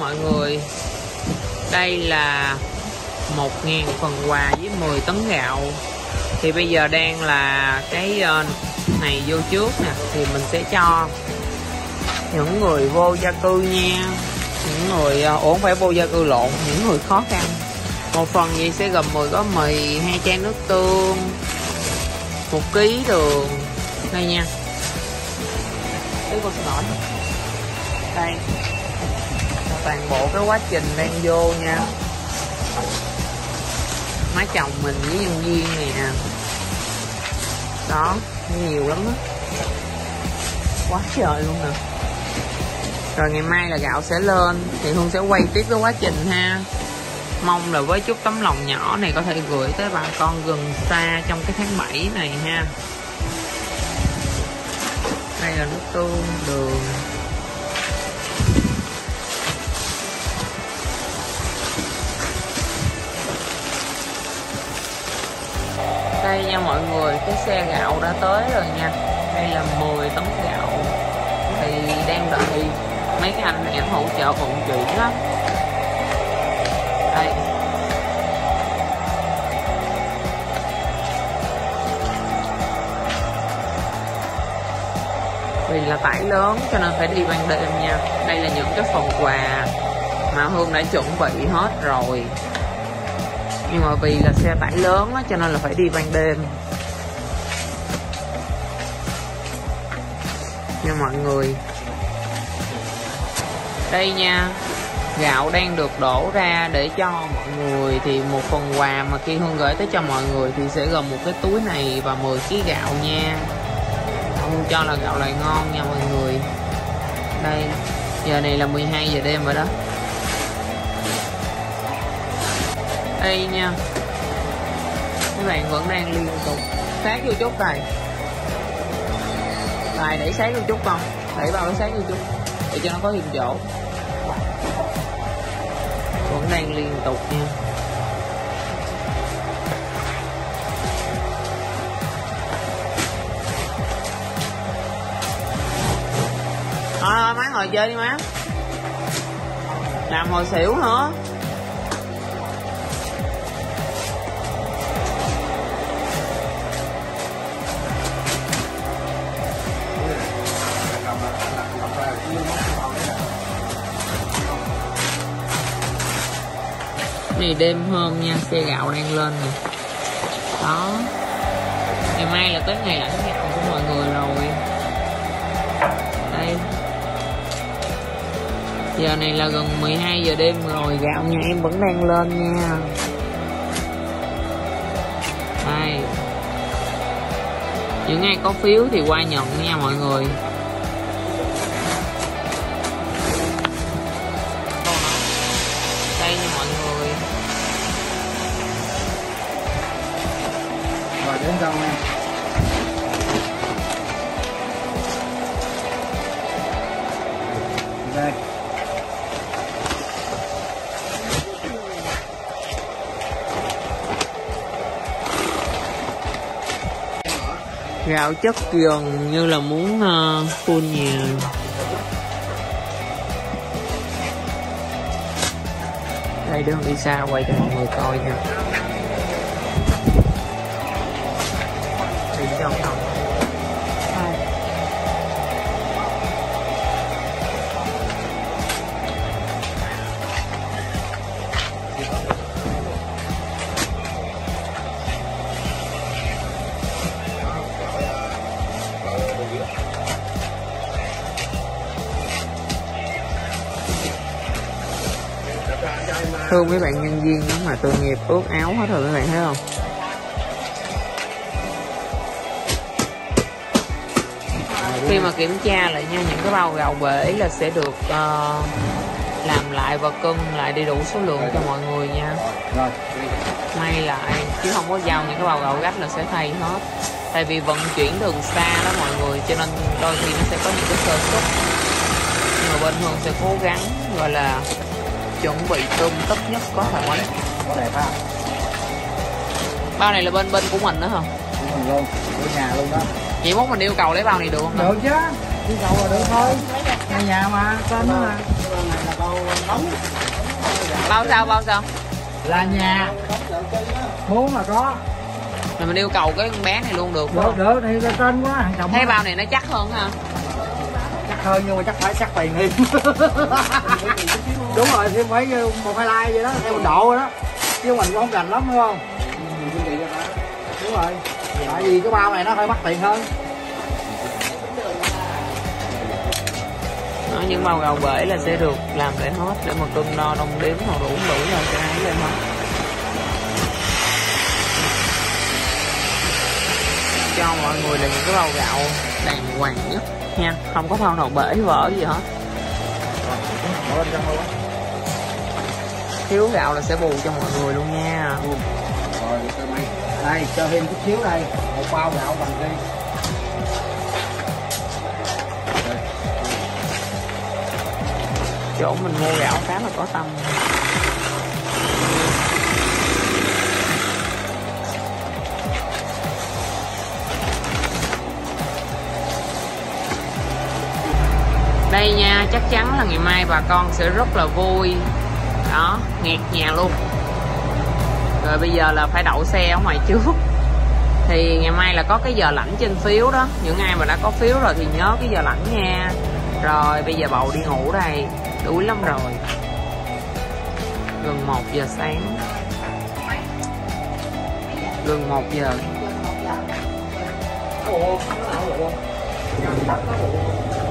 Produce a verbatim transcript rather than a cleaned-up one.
mọi người. Đây là một nghìn phần quà với mười tấn gạo. Thì bây giờ đang là cái này vô trước nè, thì mình sẽ cho những người vô gia cư nha. Những người ủa không phải vô gia cư lộn, những người khó khăn. Một phần gì sẽ gồm mười gói mì, hai chai nước tương, một ký đường. Đây nha. Cái con xin lỗi. Đây. Toàn bộ cái quá trình đang vô nha. Má chồng mình với nhân viên này nè. Đó, nhiều lắm á. Quá trời luôn nè. Rồi ngày mai là gạo sẽ lên thì Hương sẽ quay tiếp cái quá trình ha. Mong là với chút tấm lòng nhỏ này có thể gửi tới bà con gần xa trong cái tháng bảy này ha. Đây là nước tương, đường. Đây nha mọi người, cái xe gạo đã tới rồi nha. Đây là mười tấn gạo. Thì đang đợi mấy cái anh này hỗ trợ vận chuyển đó. Đây. Vì là tải lớn cho nên phải đi ban đêm nha. Đây là những cái phần quà mà Hương đã chuẩn bị hết rồi. Nhưng mà vì là xe tải lớn đó, cho nên là phải đi ban đêm nha mọi người. Đây nha, gạo đang được đổ ra để cho mọi người. Thì một phần quà mà khi Hương gửi tới cho mọi người thì sẽ gồm một cái túi này và mười ký gạo nha. Hương cho là gạo lại ngon nha mọi người. Đây, giờ này là mười hai giờ đêm rồi đó. Đây nha, các bạn vẫn đang liên tục sát vô chút này. Tài đẩy sát vô chút không? Đẩy vào cái sát vô chút để cho nó có thêm chỗ. Vẫn đang liên tục nha. Thôi thôi má ngồi chơi đi má. Làm hồi xỉu nữa. Này đêm hôm nha, xe gạo đang lên nè. Đó. Ngày mai là tới ngày lãnh gạo của mọi người rồi. Đây. Giờ này là gần mười hai giờ đêm rồi, gạo nhà em vẫn đang lên nha. Đây. Những ai có phiếu thì qua nhận nha mọi người. Đây nha mọi người. Rồi đến đâu nha. Đây. Gạo chất gần như là muốn uh, full nhà. Đây đừng đi xa quay cho mọi người coi nha. Đi trong phòng. Thương mấy bạn nhân viên đó mà tội nghiệp ướt áo hết rồi, các bạn thấy không? Khi mà kiểm tra lại nha, những cái bao gạo bể là sẽ được uh, làm lại và cân lại đầy đủ số lượng cho mọi người nha. May lại chứ không có giao những cái bao gạo gách là sẽ thay hết. Tại vì vận chuyển đường xa đó mọi người, cho nên đôi khi nó sẽ có những cái sơ suất. Nhưng mà bên Hương sẽ cố gắng gọi là chuẩn bị tươm tất nhất có thể. Đẹp ha. Bao này là bên bên của mình đó hả? Của mình luôn, của nhà luôn đó. Vậy mốt mình yêu cầu lấy bao này được không? Được chứ, yêu cầu là được thôi. Nhà nhà mà, tên nó là. nóng. Bao sao bao sao? Là nhà muốn mà có. Rồi mình yêu cầu cái con bé này luôn được Được không? được thì trên quá hàng chồng. Thấy bao này nó chắc hơn ha. Chắc hơn nhưng mà chắc phải sắc tiền thêm. Đúng rồi, thêm phải một hai like vậy đó, theo một độ rồi đó. Chứ mình cũng không rành lắm đúng không? Đúng rồi. Tại vì cái bao này nó hơi mắc tiền hơn. Đó, những bao gạo bể là sẽ được làm để hết để mà cân đo đong đếm hoặc đủ đủ rồi sẽ ấy lên hết. Cho mọi người là những cái bao gạo đàng hoàng nhất nha, không có bao nào bể vỡ gì hết. Thiếu gạo là sẽ bù cho mọi người luôn nha. Rồi, đây cho thêm chút xíu đây, một bao gạo bằng đi. Chỗ mình mua gạo khá là có tâm. Đây nha, chắc chắn là ngày mai bà con sẽ rất là vui. Đó, nghẹt nhà luôn. Rồi bây giờ là phải đậu xe ở ngoài trước. Thì ngày mai là có cái giờ lãnh trên phiếu đó. Những ai mà đã có phiếu rồi thì nhớ cái giờ lãnh nha. Rồi bây giờ bầu đi ngủ đây. Đuối lắm rồi. Gần một giờ sáng. Gần một giờ. Ủa, nó